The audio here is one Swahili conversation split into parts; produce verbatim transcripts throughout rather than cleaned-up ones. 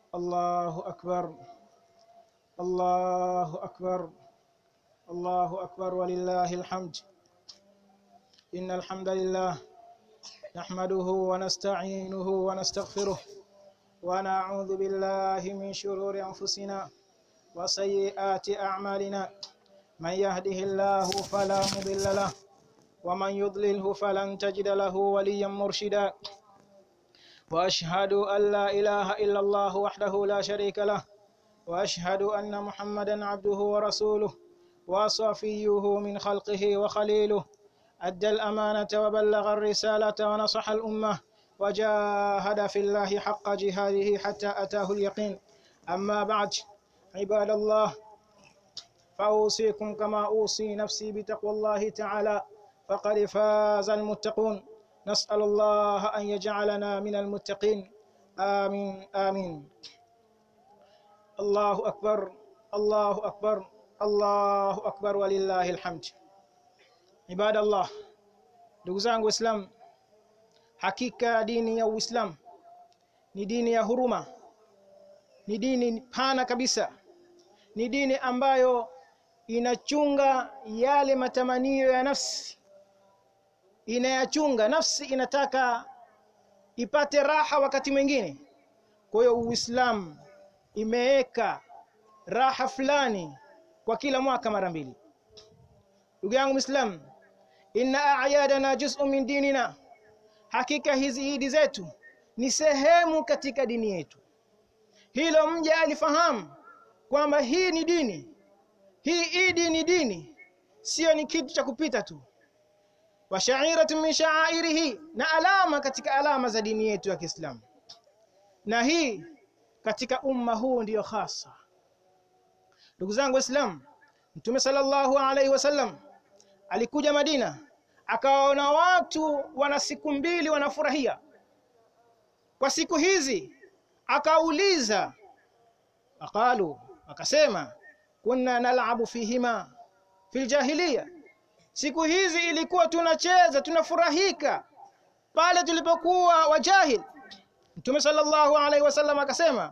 الله أكبر الله أكبر الله أكبر ولله الحمد. إن الحمد لله نحمده ونستعينه ونستغفره ونعوذ بالله من شرور أنفسنا وسيئات أعمالنا. من يهده الله فلا مضل له ومن يضلله فلن تجد له وليا مرشدا. وأشهد أن لا إله إلا الله وحده لا شريك له وأشهد أن محمدا عبده ورسوله وصفيه من خلقه وخليله. أدى الأمانة وبلغ الرسالة ونصح الأمة وجاهد في الله حق جهاده حتى أتاه اليقين. أما بعد، عباد الله، فأوصيكم كما أوصي نفسي بتقوى الله تعالى، فقد فاز المتقون. نسأل الله أن يجعلنا من المتقين، آمين آمين. الله أكبر الله أكبر الله أكبر ولله الحمد. عباد الله، ndugu zangu Waislamu, hakika dini ya Uislamu ni dini ya huruma, ni dini pana kabisa, ni dini ambayo inachunga yale matamanio ya nafsi, inayachunga nafsi, inataka ipate raha wakati mwingine. Kwa hiyo Uislamu imeweka raha fulani kwa kila mwaka mara mbili. Ndugu yangu Muislam, inna a'yadana juz'un min dinina, hakika hizi idi zetu ni sehemu katika dini yetu. Hilo mja alifahamu kwamba hii ni dini, hii idi ni dini, sio ni kitu cha kupita tu. Wa sha'iratun min sha'airihi, na alama katika alama za dini yetu ya Kiislamu. Na hii katika umma huu ndiyo hasa. Ndugu zangu Waislamu, Mtume sallallahu alaihi wasallam alikuja Madina, akaona watu wana siku mbili wanafurahia. Kwa siku hizi akauliza, akalu, akasema, kunna nal'abu fihima fil jahiliya, siku hizi ilikuwa tunacheza tunafurahika pale tulipokuwa wajahil. Mtume sallallahu alaihi wasallam akasema,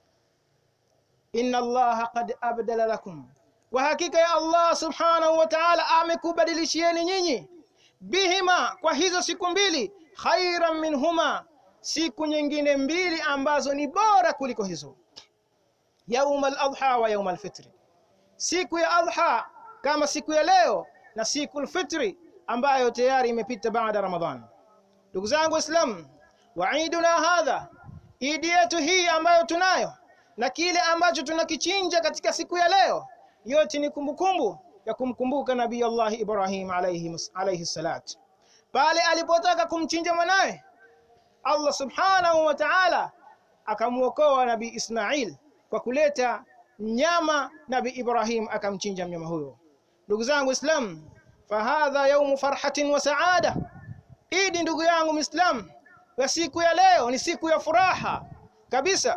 inna Allah qad abdala lakum, wa hakika ya Allah subhanahu wa ta'ala amekubadilishieni nyinyi, bihima, kwa hizo siku mbili, khairan minhuma, siku nyingine mbili ambazo ni bora kuliko hizo. Yaum al-adha wa yaum al-fitri, siku ya adha kama siku ya leo, na siku al-fitri ambayo tayari imepita baada Ramadhan. Ndugu zangu Waislamu, waiduna hadha, idi yetu hii ambayo tunayo na kile ambacho tunakichinja katika siku ya leo, yote ni kumbukumbu ya kumkumbuka Nabii Allah Ibrahim alayhi alayhi salat. Pale alipotaka kumchinja mwanawe, Allah subhanahu wa ta'ala akamuokoa Nabii Ismail kwa kuleta nyama, Nabii Ibrahim akamchinja mnyama huyo. Ndugu zangu Islam, fahadha yawmu farhatin wa saada, idi ndugu yangu Muislam, wa siku ya leo ni siku ya furaha kabisa.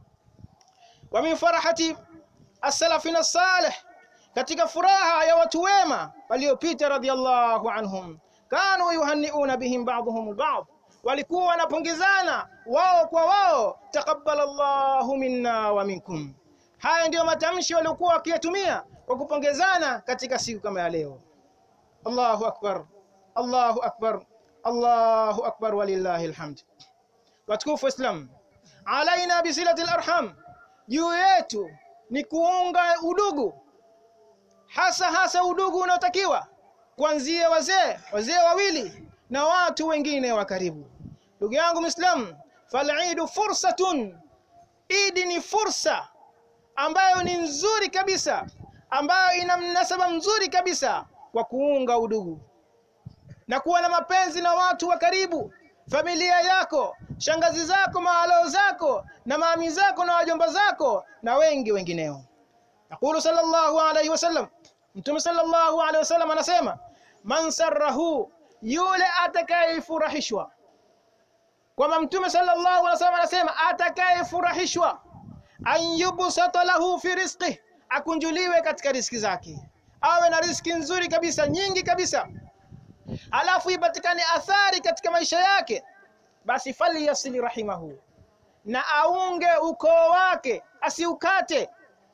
Wa min farahati as-salafina as-salih, katika furaha ya watu wema waliopita radhiyallahu anhum, kanu yuhanniuna bihim ba'dhum al-ba'd, walikuwa wanapongezana wao kwa wao, taqabbalallahu minna wa minkum. Haya ndio matamshi waliokuwa wakiyatumia kwa kupongezana katika siku kama ya leo. Allahu akbar Allahu akbar Allahu akbar walillahi alhamd. Watukufu Islam, alaina bisilati al-arham, juu yetu ni kuunga udugu, hasa hasa udugu unaotakiwa kuanzia wazee wazee wawili na watu wengine wa karibu. Ndugu yangu Muislam, fal'idu fursatun, idi ni fursa ambayo ni nzuri kabisa, ambayo ina mnasaba mzuri kabisa kwa kuunga udugu na kuwa na mapenzi na watu wa karibu, familia yako, shangazi zako, maalao zako na maami zako na wajomba zako na wengi wengineo. Yaqulu sallallahu alayhi wasallam, Mtume sallallahu alayhi wasallam anasema, man sarrahu, yule atakayefurahishwa. Kwa Mtume sallallahu alayhi wasallam anasema atakayefurahishwa, an yubsata lahu fi rizqihi, akunjuliwe katika riziki zake, awe na riziki nzuri kabisa, nyingi kabisa, alafu ipatikane athari katika maisha yake, basi fali yasili rahimahu, na aunge ukoo wake, asiukate,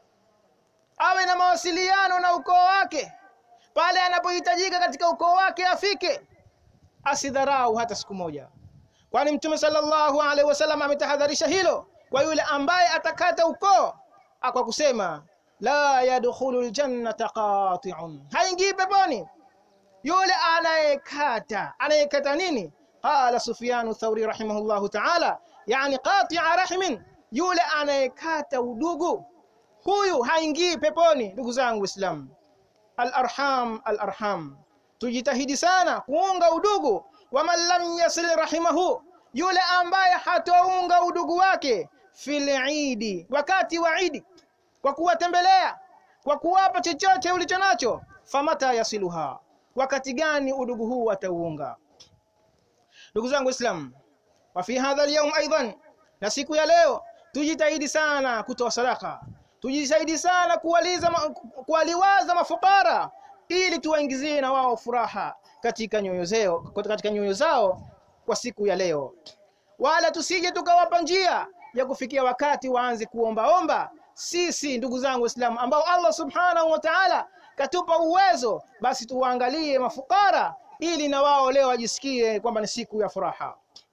awe na mawasiliano na ukoo wake, pale anapohitajika katika ukoo wake afike, asidharau hata siku moja. Kwani Mtume sallallahu alaihi wasallam ametahadharisha hilo kwa yule ambaye atakata ukoo kwa kusema la yadkhulul jannata qati'un, haingii peponi yule anayekata. Anayekata nini? Qala Sufyan Thawri rahimahullahu ta'ala, yani qati'a rahimin, yule anayekata udugu, huyu haingii peponi. Ndugu zangu Waislamu, al-arham al-arham, tujitahidi sana kuunga udugu. Wa man lam yasil rahimahu, yule ambaye hataunga udugu wake fil eid, wakati wa Eid, kwa kuwatembelea, kwa kuwapa chochote ulicho nacho, famata yasiluha, wakati gani udugu huu atauunga? Ndugu zangu Waislamu, wa fi hadha al-yawm aidan, na siku ya leo tujitahidi sana kutoa sadaka, tujitahidi sana kuwaliza kuwaliwaza mafukara, ili tuwaingizie na wao furaha katika nyoyo zao, katika nyoyo zao kwa siku ya leo. Wala tusije tukawapa njia ya kufikia wakati waanze kuombaomba. Sisi ndugu zangu Waislamu ambao Allah subhanahu wa ta'ala katupa uwezo, basi tuwaangalie mafukara ili na wao leo wajisikie kwamba ni siku ya furaha.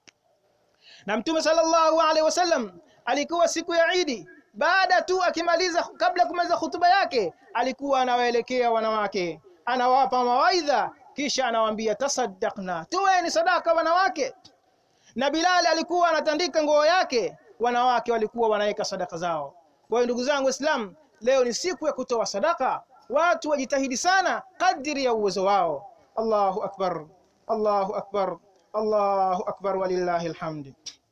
Na Mtume sallallahu alaihi wasallam alikuwa siku ya Eid, baada tu akimaliza, kabla kumaliza hutuba yake, alikuwa anawaelekea wanawake, anawapa mawaidha, kisha anawaambia tasaddaqna, toeni sadaka wanawake. Na Bilal alikuwa anatandika nguo yake, wanawake walikuwa wanaweka sadaka zao. Kwa hiyo ndugu zangu Waislamu, leo ni siku ya kutoa sadaka. Watu wajitahidi sana kadiri ya uwezo wao. Allahu akbar, Allahu akbar, Allahu akbar, walillahi alhamd.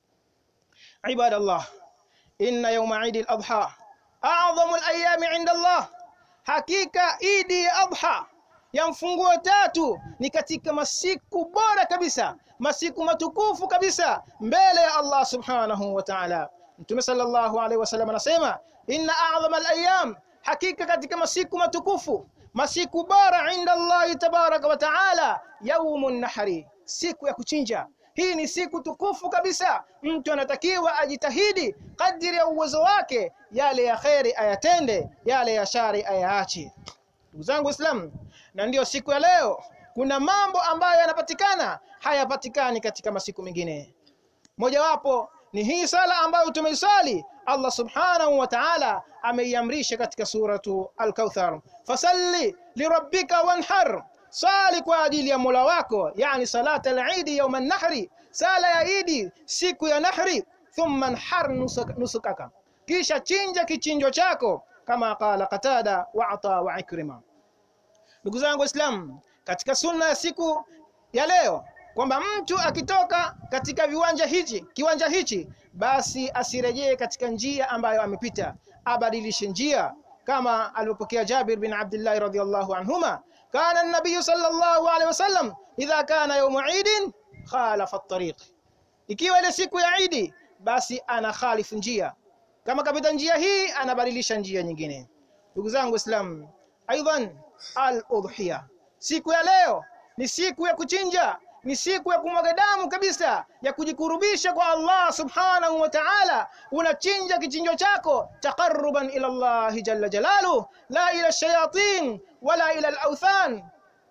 Ibadallah, inna yawma Eid al-Adha a'zamu al-ayyam 'inda Allah, hakika Eid al-Adha ya mfunguo tatu ni katika masiku bora kabisa, masiku matukufu kabisa mbele ya Allah subhanahu wa ta'ala. Mtume sallallahu alaihi wasallam anasema inna a'zama al-ayyam, hakika katika masiku matukufu, masiku bora inda Allah tabaraka wa ta'ala, yaumun nahri, siku ya kuchinja. Hii ni siku tukufu kabisa. Mtu anatakiwa ajitahidi kadiri ya uwezo wake, yale ya khairi ayatende, yale ya shari ayaache. Ndugu zangu Waislamu, na ndio siku ya leo kuna mambo ambayo yanapatikana hayapatikani katika masiku mengine. Mojawapo ni hii sala ambayo tumeisali. Allah subhanahu wa ta'ala ameiamrisha katika suratu Al-Kauthar, fasalli lirabbika wanhar, sali kwa ajili ya Mola wako, yani salata al-Eid yawm an-nahri, sala ya Eid siku ya nahri. Thumma anhar nusukaka, kisha chinja kichinjo chako, kama qala Qatada wa Ata wa Ikrima. Ndugu zangu Waislamu, katika sunna ya siku ya leo kwamba mtu akitoka katika viwanja hichi kiwanja hichi, basi asirejee katika njia ambayo amepita, abadilishe njia, kama alipokea Jabir bin Abdullah radhiyallahu anhuma, kana an-nabiy sallallahu alaihi wasallam idha kana yawm Eid khalafa at-tariq, ikiwa ile siku ya Eid basi ana khalifu njia, kama kapita njia hii anabadilisha njia nyingine. Ndugu zangu Waislamu, aidan al-udhiya, siku ya leo ni siku ya kuchinja, ni siku ya kumwaga damu kabisa, ya kujikurubisha kwa Allah subhanahu wa ta'ala. Unachinja kichinjo chako taqarruban ila Allah jalla jalaluhu, la ila shayatin wala ila al-awthan.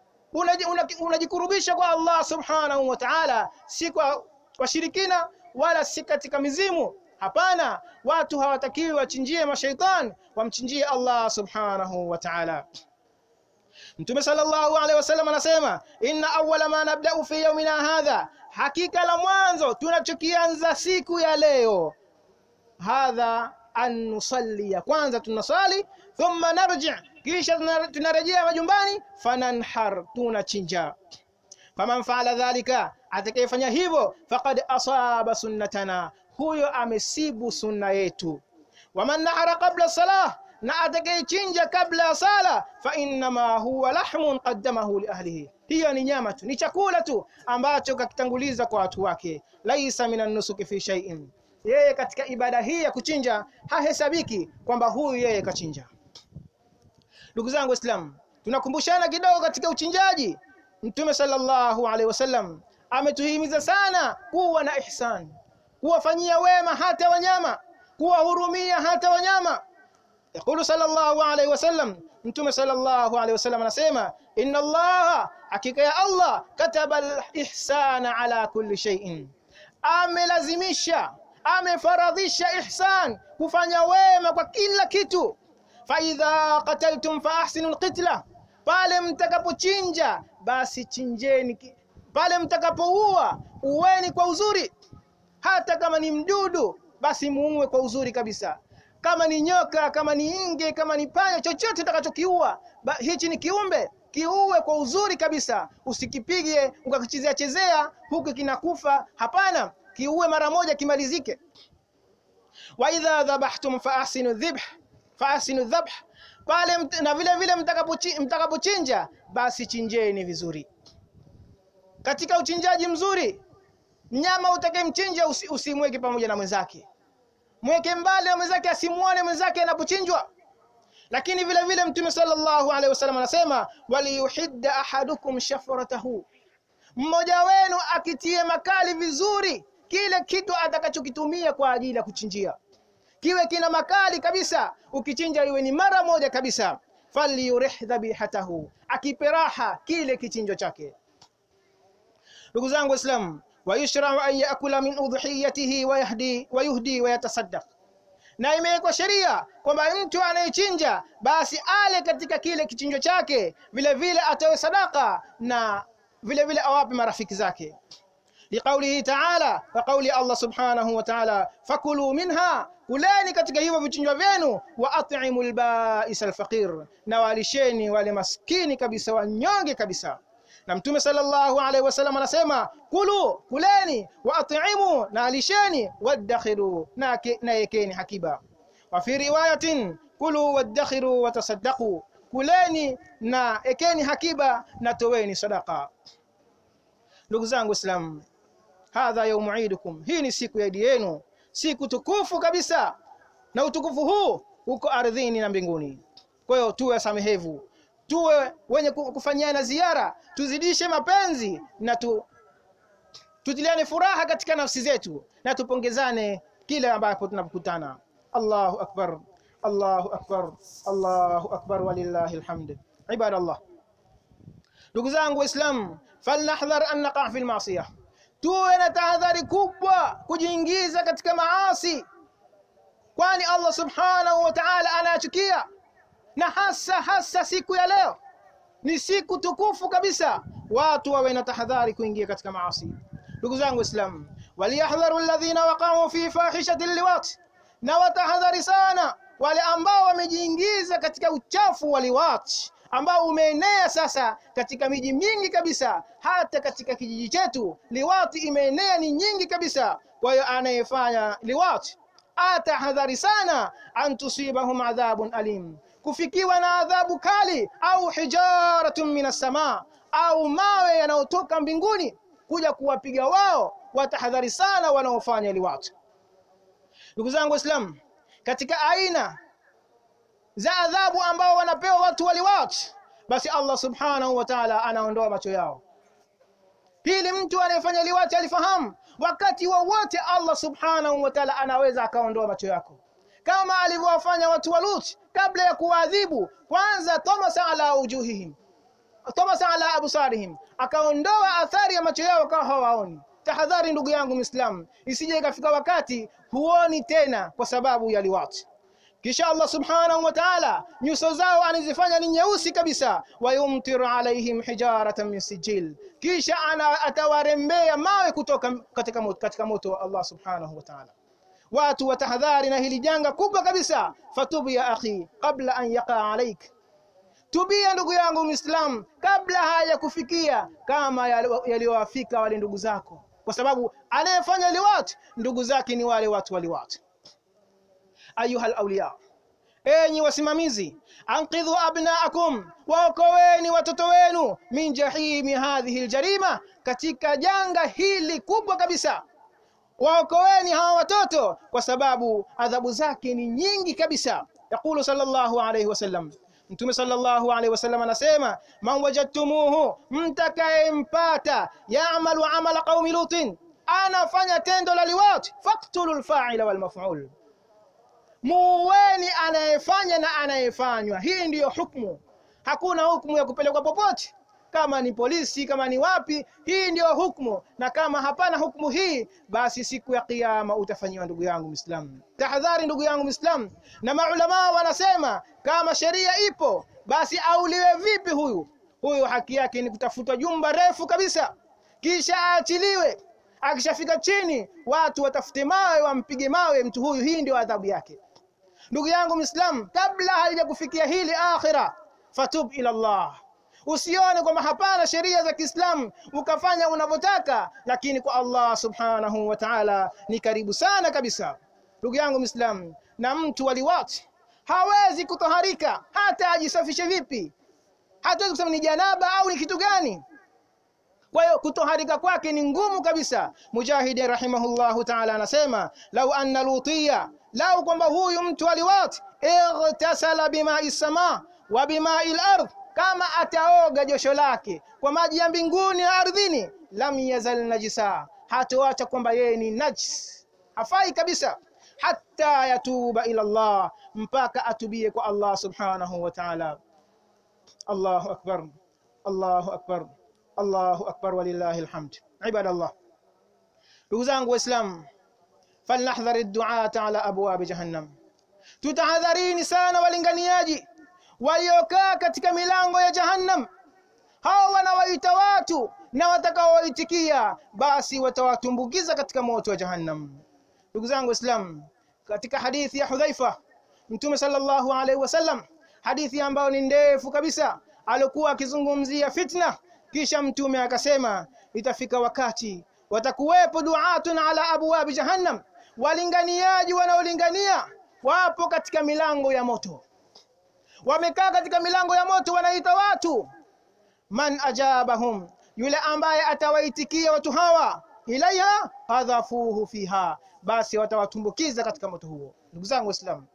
Unajikurubisha kwa Allah subhanahu wa ta'ala, si kwa washirikina wala si katika mizimu. Hapana, watu hawatakiwi wachinjie mashaitani, wamchinjie Allah subhanahu wa ta'ala. Mtume sallallahu alaihi wasallam anasema inna awwala ma nabda'u fi yawmina hadha, hakika la mwanzo tunachokianza siku ya leo, hadha an nusalli, kwanza tunasali, thumma narji', kisha tunarejea majumbani, fananhar, tunachinja. Faman fa'ala dhalika, atakayefanya hivyo, faqad asaba sunnatana, huyo amesibu sunna yetu. Waman nahara qabla salah, na atakayechinja kabla ya sala, fa inma huwa lahmun qaddamahu li ahlihi, hiyo ni nyama tu, ni chakula tu ambacho kakitanguliza kwa watu wake. Laisa minan nusuki fi shay'in, yeye katika ibada hii ya kuchinja hahesabiki kwamba huyu yeye kachinja. Ndugu zangu Waislamu, tunakumbushana kidogo katika uchinjaji. Mtume sallallahu alaihi wasallam ametuhimiza sana kuwa na ihsan, kuwafanyia wema hata wanyama, kuwahurumia hata wanyama. Yaqulu sallallahu alayhi wasallam, Mtume sallallahu alayhi wasallam anasema, inna Allah, hakika ya Allah, kataba al-ihsana ala kulli shay'in, amelazimisha, amefaradhisha ihsan, kufanya wema kwa kila kitu. Fa idha qataltum fa ahsinu al-qitla, pale mtakapochinja basi chinjeni, pale mtakapoua uweni kwa uzuri. Hata kama ni mdudu basi muue kwa uzuri kabisa. Kama ni nyoka, kama ni inge, kama ni panya, chochote utakachokiua, hichi ni kiumbe, kiue kwa uzuri kabisa. Usikipige ukakichezea chezea huku kinakufa, hapana, kiue mara moja kimalizike. Wa idha dhabhtum fa ahsinu dhibh fa ahsinu dhabh, pale na vile vile mtakapochinja basi chinjeni vizuri. Katika uchinjaji mzuri, mnyama utakayemchinja usimweke pamoja na mwenzake, mweke mbali na mwenzake, asimuone mwenzake anapochinjwa. Lakini vile vile Mtume sallallahu alaihi wasallam anasema, waliyuhidda ahadukum shafratahu, mmoja wenu akitie makali vizuri kile kitu atakachokitumia kwa ajili ya kuchinjia, kiwe kina makali kabisa, ukichinja iwe ni mara moja kabisa. Falyurih dhabihatahu, akiperaha kile kichinjo chake. Ndugu zangu Waislamu, wayushra'u an ya'kula min udhiyatihi wa yahdi wa yuhdi wa yatasaddaq, na imewekwa sheria kwamba mtu anayechinja basi ale katika kile kichinjo chake, vile vile atoe sadaka na vile vile awape marafiki zake. Liqaulihi ta'ala, wa qauli Allah subhanahu wa ta'ala, fakulu minha, kuleni katika hivyo vichinjwa vyenu, wa at'imul ba'is al-faqir, na walisheni wale maskini kabisa, wanyonge kabisa. Na Mtume sallallahu alaihi wasallam anasema, kulu, kuleni, wa at'imu, na alisheni, wadakhiru, na na yekeni hakiba. Wa fi riwayatin, kulu wadakhiru wa tasaddaqu, kuleni na ekeni hakiba na toweni sadaqa. Ndugu zangu Waislamu, hadha yawmu eidikum, hii ni siku ya idi yenu, siku tukufu kabisa, na utukufu huu uko ardhini na mbinguni. Kwa hiyo tuwe samehevu, tuwe wenye kufanyana ziara, tuzidishe mapenzi na tu tutiliane furaha katika nafsi zetu, na tupongezane kila ambapo tunapokutana. Allahu akbar, Allahu akbar, Allahu akbar, walillahi alhamd. Ibadallah, ndugu zangu Waislamu, falnahdhar an naqa fi almasiyah, tuwe na tahadhari kubwa kujiingiza katika maasi, kwani Allah subhanahu wa ta'ala anachukia. Na hasa hasa siku ya leo ni siku tukufu kabisa, watu wawe na tahadhari kuingia katika maasi. Ndugu zangu Waislamu, waliyahdharu alladhina waqa'u fi fahishati liwat, na watahadhari sana wale ambao wamejiingiza katika uchafu wa liwat, ambao umeenea sasa katika miji mingi kabisa. Hata katika kijiji chetu liwati imeenea, ni nyingi kabisa. Kwa hiyo anayefanya liwat atahadhari sana, antusibahum adhabun alim, kufikiwa na adhabu kali, au hijaratun minas samaa, au mawe yanayotoka mbinguni kuja kuwapiga wao. Watahadhari sana wanaofanya liwat. Ndugu zangu Waislamu, katika aina za adhabu ambao wanapewa watu wa liwat, basi Allah subhanahu wa ta'ala anaondoa macho yao. Hili mtu anayefanya liwat alifahamu, wakati wowote Allah subhanahu wa ta'ala anaweza akaondoa macho yako, kama alivyowafanya watu wa Lut. Kabla ya kuadhibu, kwanza tamasa ala ujuhihim, tamasa ala absarihim, akaondoa athari ya macho yao kwa hawaoni. Tahadhari ndugu yangu Muislamu, isije ikafika wakati huoni tena kwa sababu ya liwat. Kisha Allah subhanahu wa ta'ala nyuso zao anazifanya ni nyeusi kabisa, wa yumtiru alaihim hijaratan min sijil, kisha ana atawarembea mawe kutoka katika moto, katika moto wa Allah subhanahu wa ta'ala. Watu watahadhari na hili janga kubwa kabisa. Fatubu ya akhi kabla an yaqa alaik, tubia ndugu yangu Muislam kabla haya kufikia kama yaliowafika wale ndugu zako, kwa sababu anayefanya liwat ndugu zake ni wale watu wa liwat. Ayuha alawliya, enyi wasimamizi, anqidhu abnaakum, waokoeni watoto wenu min jahimi hadhihi aljarima, katika janga hili kubwa kabisa. Waokoeni hawa watoto kwa sababu adhabu zake ni nyingi kabisa. Yaqulu sallallahu alayhi wasallam, Mtume sallallahu alayhi wasallam anasema, man wajadtumuhu, mtakayempata ya'malu amala qaumi lutin, anafanya tendo la liwati, faqtulul fa'ila wal maf'ul, muweni anayefanya na anayefanywa. Hii ndiyo hukumu, hakuna hukumu ya kupelekwa popote, kama ni polisi, kama ni wapi. Hii ndiyo hukumu, na kama hapana hukumu hii, basi siku ya kiyama utafanyiwa. Ndugu yangu Muislamu, tahadhari ndugu yangu Muislamu. Na maulama wanasema kama sheria ipo, basi auliwe vipi huyu? Huyu haki yake ni kutafutwa jumba refu kabisa, kisha aachiliwe. Akishafika chini, watu watafute mawe wampige mawe mtu huyu. Hii ndio adhabu yake. Ndugu yangu Muislamu, kabla halijakufikia hili akhira, fatub ila Allah. Usione kwamba hapana sheria za Kiislamu ukafanya unavyotaka, lakini kwa Allah subhanahu wa ta'ala ni karibu sana kabisa. Ndugu yangu Muislamu, na mtu waliwati hawezi kutoharika hata ajisafishe vipi, hata kusema ni janaba au ni kitu gani. Kwa hiyo kutoharika kwake ni ngumu kabisa. Mujahid rahimahullahu ta'ala anasema, lau anna lutiya, lau kwamba huyu mtu aliwati ightasala bima'i sama wa bima'i al-ardh, kama ataoga josho lake kwa maji ya mbinguni na ardhini, lam yazal najisa, hatoacha kwamba yeye ni najis, hafai kabisa, hatta yatuba ila Allah, mpaka atubie kwa Allah subhanahu wa ta'ala. Allahu akbar, Allahu akbar, Allahu akbar, walillahi alhamd. Ibadallah, ndugu zangu Waislamu, falnahdhar ad-du'ata ala abwab jahannam. Tutahadharini sana walinganiaji waliokaa katika milango ya Jahannam. Hao wanawaita watu na watakaowaitikia, basi watawatumbukiza katika moto wa Jahannam. Ndugu zangu Waislamu, katika hadithi ya Hudhaifa, Mtume sallallahu alaihi wasallam, hadithi ambayo ni ndefu kabisa, alikuwa akizungumzia fitna. Kisha Mtume akasema, itafika wakati watakuwepo duatun ala abwab Jahannam, walinganiaji wanaolingania wapo katika milango ya moto, wamekaa katika milango ya moto, wanaita watu. Man ajabahum, yule ambaye atawaitikia watu hawa, ilaiha hadhafuhu fiha, basi watawatumbukiza katika moto huo. Ndugu zangu Waislamu,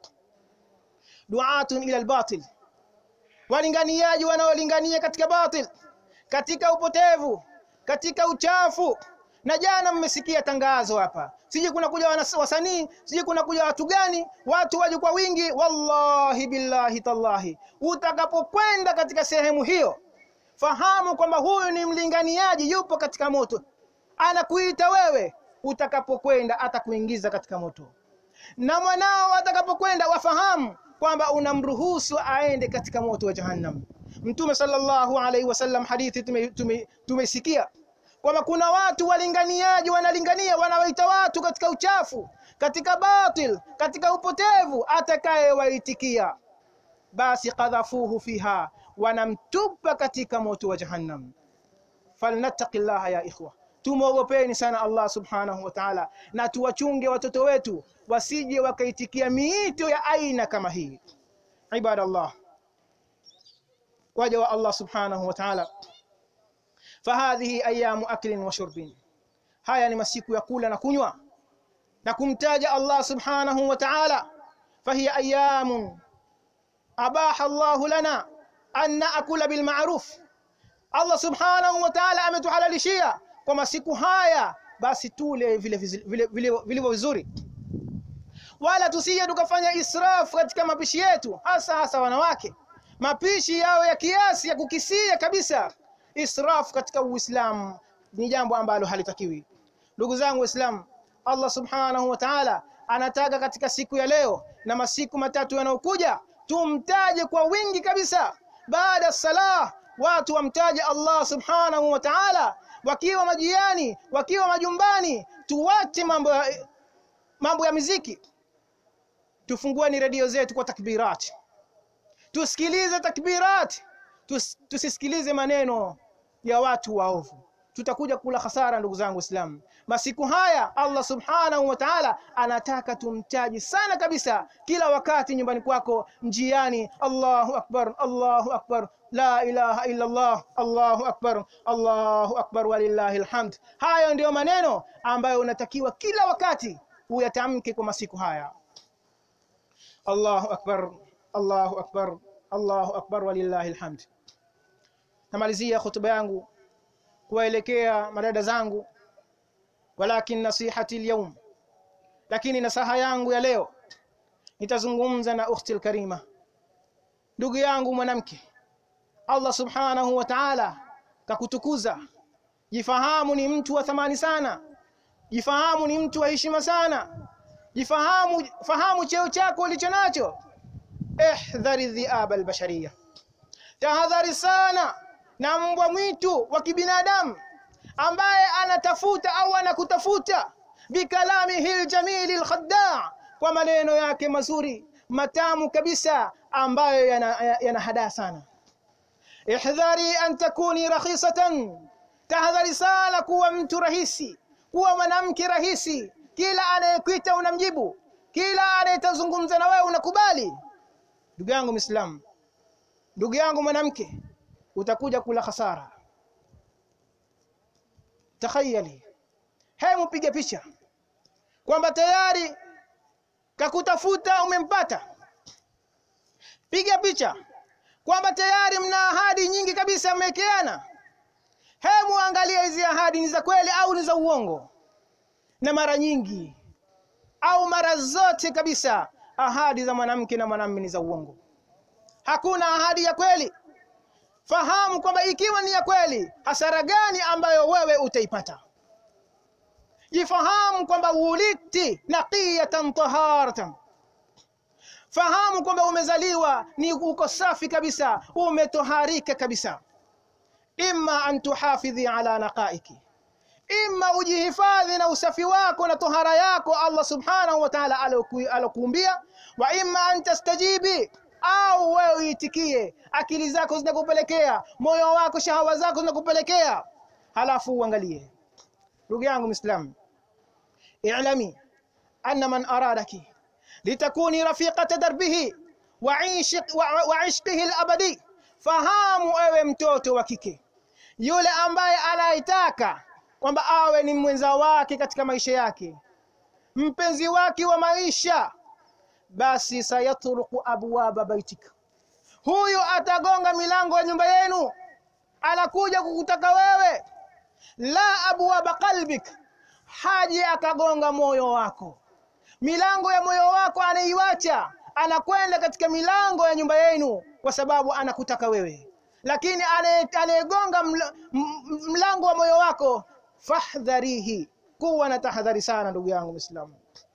duatun ila albatil, walinganiaji wanaolingania katika batil, katika upotevu, katika uchafu. Na jana mmesikia tangazo hapa, sije kuna kuja wasanii, sije kuna kuja watu gani, watu waje kwa wingi. Wallahi billahi tallahi, utakapokwenda katika sehemu hiyo, fahamu kwamba huyu ni mlinganiaji, yupo katika moto, anakuita wewe. Utakapokwenda atakuingiza katika moto, na mwanao atakapokwenda, wafahamu kwamba unamruhusu aende katika moto wa Jahannam. Mtume sallallahu alaihi wasallam, hadithi tumesikia tume, kwamba kuna watu walinganiaji wanalingania, wanawaita watu katika uchafu, katika batil, katika upotevu. Atakayewaitikia, basi qadhafuhu fiha, wanamtupa katika moto wa Jahannam. Falnattaqillaha ya ikhwa, tumuogopeni sana Allah subhanahu wa ta'ala, na tuwachunge watoto wetu wasije wakaitikia miito ya aina kama hii. Ibadallah, waja wa Allah subhanahu wa ta'ala, fahadhihi ayamu aklin wa shurbin, haya ni masiku ya kula na kunywa na kumtaja Allah subhanahu wa ta'ala. Fahiya ayamun abaha Allah lana an naakula bil ma'ruf, Allah subhanahu wa ta'ala ametuhalalishia kwa masiku haya basi tule vile vile vile vizuri, wala tusije tukafanya israfu katika mapishi yetu, hasa hasa wanawake. Mapishi yao ya kiasi, ya kukisia kabisa. Israfu katika Uislamu ni jambo ambalo halitakiwi. Ndugu zangu Waislamu, Allah subhanahu wa ta'ala anataka katika siku ya leo na masiku matatu yanayokuja tumtaje kwa wingi kabisa. Baada salah, watu wamtaje Allah subhanahu wa ta'ala, wakiwa majiani, wakiwa majumbani. Tuwache mambo ya, mambo ya muziki, tufungueni redio zetu kwa takbirat, tusikilize takbirat, tus, tusisikilize maneno ya watu waovu. Tutakuja kula hasara ndugu zangu Waislamu. Masiku haya Allah subhanahu wa ta'ala anataka tumtaji sana kabisa kila wakati, nyumbani kwako, njiani. Allahu akbar, Allahu akbar, la ilaha illa Allah, Allahu akbar, Allahu akbar, walillahi alhamd. Hayo ndio maneno ambayo unatakiwa kila wakati uyatamke kwa masiku haya. Allahu akbar, Allahu akbar, Allahu akbar, walillahi alhamd. Namalizia hotuba yangu kuwaelekea madada zangu walakin nasihati alyawm, lakini nasaha yangu ya leo nitazungumza na ukhti alkarima, ndugu yangu mwanamke. Allah subhanahu wa ta'ala kakutukuza, jifahamu ni mtu wa thamani sana, jifahamu ni mtu wa heshima sana, jifahamu fahamu cheo chako ulicho nacho. Ihdhari dhi'ab albashariyah, tahadhari sana na mbwa mwitu wa kibinadamu ambaye anatafuta au anakutafuta bikalamihi aljamil alkhadda', kwa maneno yake mazuri matamu kabisa ambayo yana, yana hadaa sana. Ihdhari an takuni rakhisatan, tahadhari sana kuwa mtu rahisi, kuwa mwanamke rahisi. Kila anayekuita unamjibu, kila anayetazungumza na wewe unakubali. Ndugu yangu Muislamu, ndugu yangu mwanamke, utakuja kula hasara. Takhayali, hebu mpige picha kwamba tayari kakutafuta, umempata. Piga picha kwamba tayari mna ahadi nyingi kabisa mmekeana. Hebu angalia hizi ahadi ni za kweli au ni za uongo. Na mara nyingi au mara zote kabisa ahadi za mwanamke na mwanamume ni za uongo. Hakuna ahadi ya kweli. Fahamu kwamba ikiwa ni ya kweli, hasara gani ambayo wewe utaipata. Jifahamu kwamba uliti naqiyatan taharatan. Fahamu kwamba umezaliwa ni uko safi kabisa, umetoharika kabisa. Imma an tuhafidhi ala naqaiki, imma ujihifadhi na usafi wako na tohara yako Allah subhanahu wa ta'ala alokuumbia, wa imma an tastajibi, au wewe uitikie, akili zako zinakupelekea, moyo wako, shahawa zako zinakupelekea. Halafu uangalie. Ndugu yangu Muislamu, i'lami anna man aradaki litakuni rafiqata darbihi wa 'ishqihi al-abadi. Fahamu ewe mtoto wa kike, yule ambaye anaitaka kwamba awe ni mwenza wake katika maisha yake, mpenzi wake wa maisha, basi sayatruku abwaba baitika, huyo atagonga milango ya nyumba yenu, anakuja kukutaka wewe. La abwaba qalbik, haji akagonga moyo wako, milango ya moyo wako anaiacha, anakwenda katika milango ya nyumba yenu kwa sababu anakutaka wewe. Lakini anayegonga mlango wa moyo wako, fahdharihi, kuwa na tahadhari sana ndugu yangu Muislamu.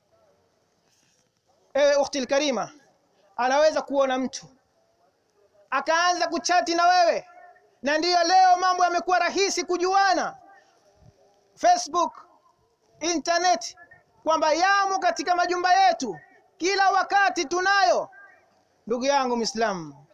Ewe ukhti alkarima, anaweza kuona mtu akaanza kuchati na wewe, na ndiyo leo mambo yamekuwa rahisi kujuana, Facebook, internet, kwamba yamo katika majumba yetu kila wakati tunayo. Ndugu yangu Muislamu,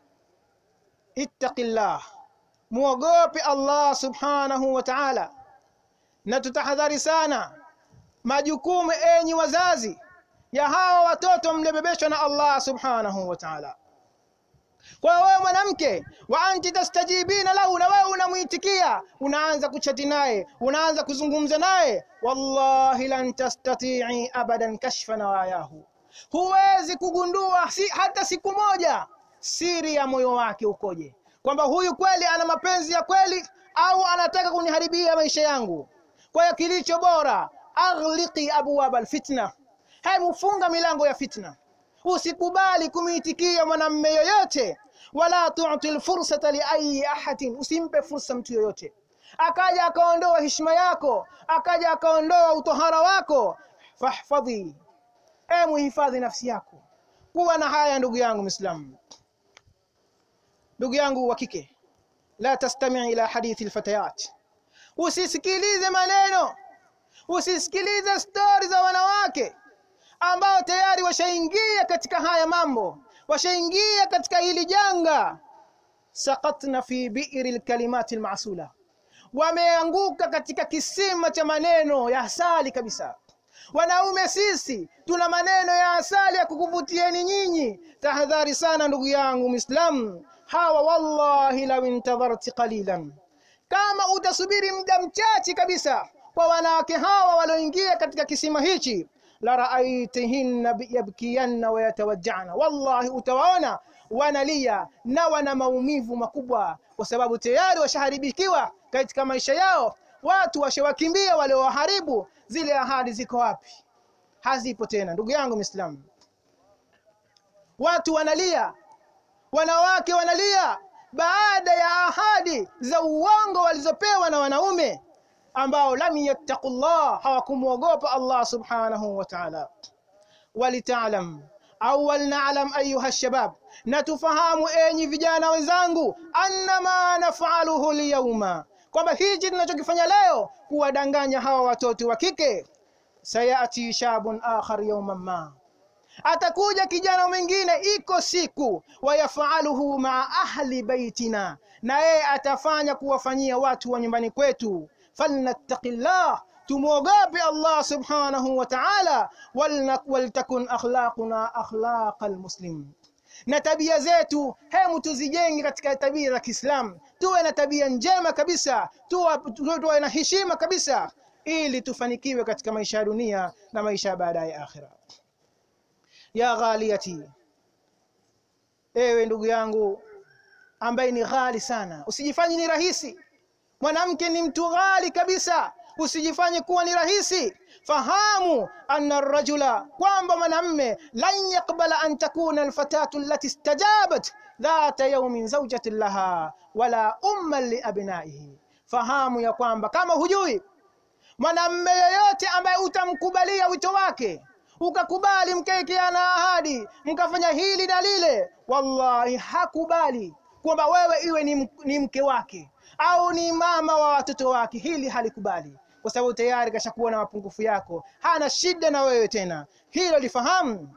ittaqillah, muogope Allah subhanahu wa ta'ala, na tutahadhari sana majukumu enyi wazazi ya hawa watoto mlebebeshwa na Allah subhanahu wa ta'ala. Kwa wewe mwanamke, wa anti tastajibina lahu, na wewe unamuitikia, unaanza kuchati naye, unaanza kuzungumza naye, wallahi lan tastati'i abadan kashfa nawayahu, huwezi kugundua si, hata siku moja siri ya moyo wake ukoje, kwamba huyu kweli ana mapenzi ya kweli au anataka kuniharibia maisha yangu. Kwa hiyo kilicho bora, aghliqi abwab alfitna, hebu funga milango ya fitna. Usikubali kumiitikia mwanamume yoyote, wala tu'til fursata li ayi ahadin, usimpe fursa mtu yoyote akaja akaondoa heshima yako, akaja akaondoa utohara wako. Fahfadhi, emu hifadhi nafsi yako, kuwa na haya ndugu yangu Muislamu. Ndugu yangu wa kike, la tastami' ila hadithi alfatayat, usisikilize maneno, usisikilize stori za wanawake ambao tayari washaingia katika haya mambo, washaingia katika hili janga. Saqatna fi bi'ri alkalimati almasula, wameanguka katika kisima cha maneno ya asali kabisa. Wanaume sisi tuna maneno ya asali ya kukuvutieni nyinyi. Tahadhari sana ndugu yangu Muislamu, hawa wallahi law intadharti qalilan, kama utasubiri muda mchache kabisa kwa wanawake hawa walioingia katika kisima hichi, la ra'aytihinna yabkiyanna wa yatawajja'na, wallahi utawaona wanalia na wana maumivu makubwa, kwa sababu tayari washaharibikiwa katika maisha yao, watu washawakimbia wale waharibu, zile ahadi ziko wapi? Hazipo tena. Ndugu yangu Muislamu, watu wanalia, wanawake wanalia baada ya ahadi za uongo walizopewa na wanaume ambao lam yattaqullah, hawakumuogopa Allah subhanahu wa ta'ala. Walitaalam au walna'lam ayuha shabab, na tufahamu enyi vijana wenzangu, annama naf'aluhu liyawma, kwamba hichi tunachokifanya leo kuwadanganya hawa watoto wa kike, sayati shabun akhar yawman ma, atakuja kijana mwingine iko siku, wayafaluhu maa ahli baitina, na yeye atafanya kuwafanyia watu wa nyumbani kwetu. Falnattaqillah, tumuogope Allah subhanahu wa ta'ala, waltakun akhlaquna akhlaqal muslim, na tabia zetu hemu tuzijenge katika tabia za Kiislamu, tuwe na tabia njema kabisa, tuwe na heshima kabisa, ili tufanikiwe katika maisha ya dunia na maisha baadaye akhira. Ya ghaliyati, ewe ndugu yangu ambaye ni ghali sana, usijifanye ni rahisi. Mwanamke ni mtu ghali kabisa, usijifanye kuwa ni rahisi. Fahamu anna ar-rajula, kwamba mwanamme lan yaqbala an takuna al-fatatu allati istajabat dhata yawmin zawjatin laha wala umman li abnaihi. Fahamu ya kwamba kama hujui, mwanamme yoyote ambaye utamkubalia wito wake, ukakubali mkaekeana ahadi, mkafanya hili na lile, wallahi hakubali kwamba wewe iwe ni, ni mke wake au ni mama wa watoto wake. Hili halikubali, kwa sababu tayari kashakuwa na mapungufu yako, hana shida na wewe tena. Hilo lifahamu.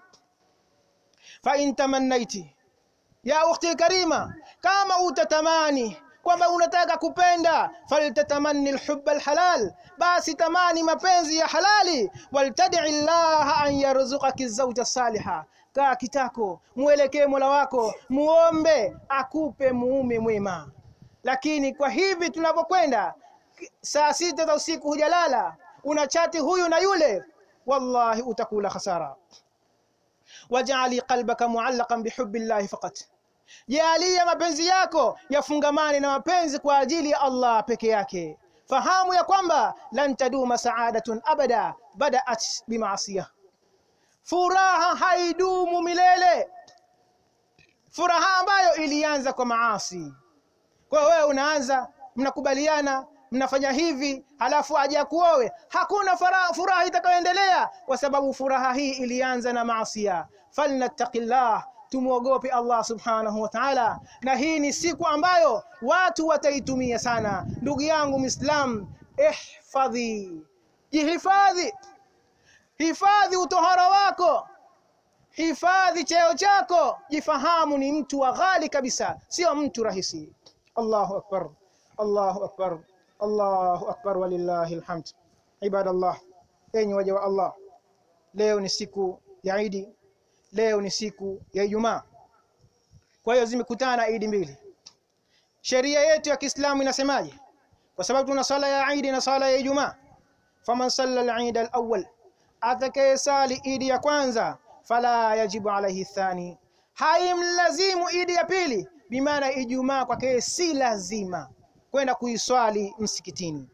Fa in tamannaiti ya ukhti karima, kama utatamani kwamba unataka kupenda, faltatamanni alhubb alhalal, basi tamani mapenzi ya halali. Waltad'i Allah an yarzuqaki zawja saliha, kaa kitako muelekee Mola wako, muombe akupe mume mwema. Lakini kwa hivi tunapokwenda, saa sita za usiku hujalala, unachati huyu na yule, wallahi utakula khasara. Waj'ali qalbaka mu'allaqan bihubbillahi faqat, jalia mapenzi yako yafungamane na mapenzi kwa ajili ya Allah peke yake. Fahamu ya kwamba lan taduma sa'adatun abada bada'at bima'siyah, furaha haidumu milele, furaha ambayo ilianza kwa maasi. Kwa wewe unaanza, mnakubaliana, mnafanya hivi, halafu aje kuowe, hakuna furaha, furaha itakayoendelea, kwa sababu furaha hii ilianza na maasiya. Falnattaqillah, tumuogope Allah subhanahu wa ta'ala. Na hii ni siku ambayo watu wataitumia sana. Ndugu yangu Muislam, ihfadhi, jihifadhi, hifadhi utohara wako, hifadhi cheo chako, jifahamu ni mtu wa ghali kabisa, sio mtu rahisi. Allahu akbar, Allahu akbar, Allahu akbar, walillahi alhamd. Ibadallah, enyi waja wa Allah, leo ni siku ya Eid, leo ni siku ya Ijumaa. Kwa hiyo zimekutana Eid mbili. Sheria yetu ya Kiislamu inasemaje? Kwa sababu tuna sala ya Eid na sala ya Ijumaa. Faman salla al-Eid al-awwal, atakayesali Eid ya kwanza, fala yajibu alayhi thani, haimlazimu Eid ya pili. Bimaana Ijumaa kwake si lazima kwenda kuiswali msikitini.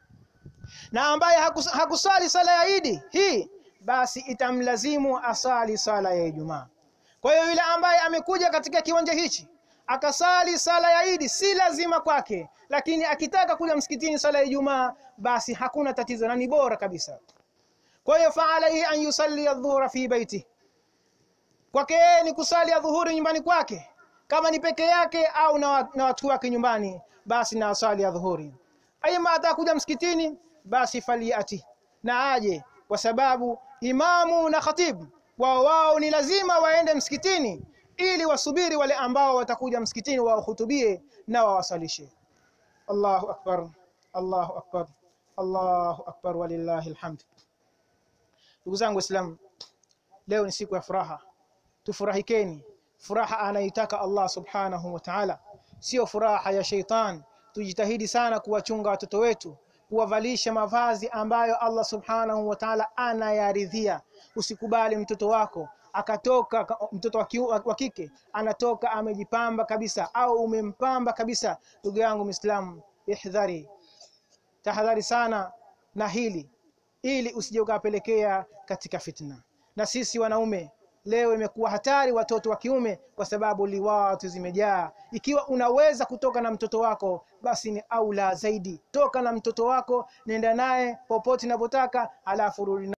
Na ambaye hakusali sala ya Eid hii, basi itamlazimu asali sala ya Ijumaa. Kwa hiyo yule ambaye amekuja katika kiwanja hichi akasali sala ya Eid, si lazima kwake, lakini akitaka kuja msikitini sala ya Ijumaa, basi hakuna tatizo na ni bora kabisa. Kwa hiyo fa alayhi an yusalli adh-dhuhra fi baiti, kwake ni kusali adhuhuri nyumbani kwake, kama ni peke yake au na, na watu wake nyumbani, basi na asali adhuhuri. Aima atakuja msikitini, basi faliati, na aje, kwa sababu imamu na khatibu wao wao ni lazima waende msikitini, ili wasubiri wale ambao watakuja msikitini wahutubie na wawasalishe. Allahu akbar, Allahu akbar, Allahu akbar, walillahi alhamd. Ndugu zangu Waislamu, leo ni siku ya furaha, tufurahikeni. Furaha anaitaka Allah subhanahu wa ta'ala, sio furaha ya sheitan. Tujitahidi sana kuwachunga watoto wetu, kuwavalisha mavazi ambayo Allah subhanahu wa ta'ala anayaridhia. Usikubali mtoto wako akatoka, mtoto wa kike anatoka amejipamba kabisa au umempamba kabisa. Ndugu yangu Muislamu, ihdhari, tahadhari sana na hili, ili usije ukapelekea katika fitna. Na sisi wanaume leo imekuwa hatari watoto wa kiume, kwa sababu liwatu zimejaa. Ikiwa unaweza kutoka na mtoto wako, basi ni aula zaidi, toka na mtoto wako, nenda naye popote unapotaka, alafu rudi